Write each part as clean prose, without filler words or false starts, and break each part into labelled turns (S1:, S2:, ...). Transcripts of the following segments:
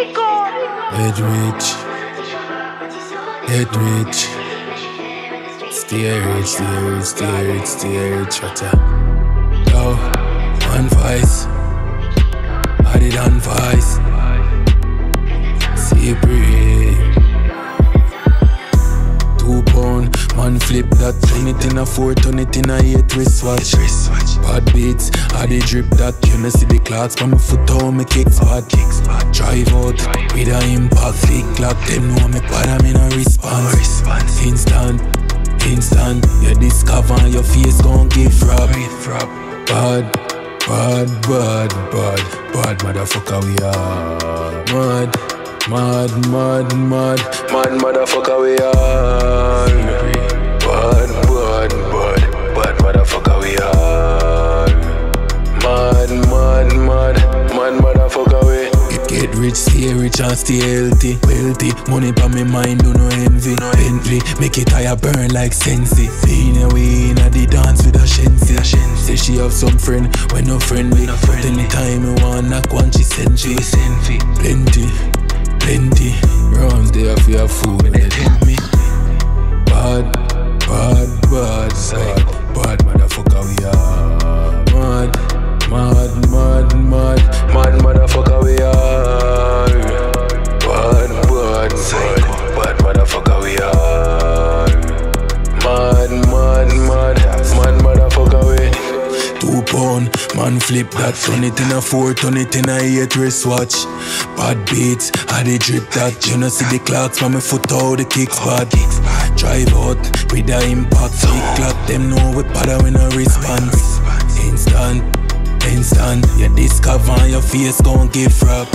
S1: Get rich, get rich. Stay rich, stay rich, stay rich, stay rich. Yo, one voice, I did on voice. See pretty. 2 pound, man flip that. Turn it in a 4, turn it in a 8 wristwatch. Bad beats, I did drip that. You know see the clocks, but my foot on me kicks bad. Drive out with a impact. Click clock, them know me bad, I'm in a response. Instant, you discover your face gon' give rap. Bad, motherfucker we are. Mad, motherfucker we are. Bad, motherfucker we are. Mad, motherfucker we. Get rich, stay rich and stay healthy. Wealthy, money pa me mind, do no envy. Bentley, make it higher burn like Sensi. Being away in a the dance with a Shensi. Say she have some friend, when no friendly. But anytime you want knock one, she send she. Plenty, rounds there for your food when they tempt me. Bad, motherfucker we are. Mad, motherfucker we are. Bad, motherfucker we are. Mad, motherfucker we. 2 pound, man flip that. Turn it in a 4, turn it in a 8 wristwatch. Bad beats, I did drip that. You know see the clocks, but my foot out the kicks bad. Drive out with the impact. Click clock, them know we bad when I response. Instant, you discover your face gon' give rap.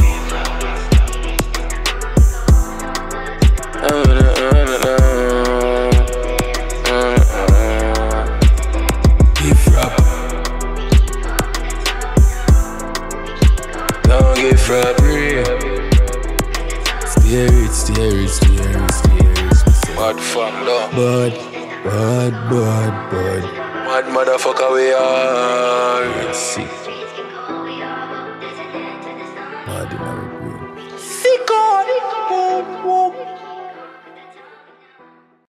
S1: Give rap. Don't give rap real. Stay rich. Bad fam though. Bad. Mad motherfucker we are.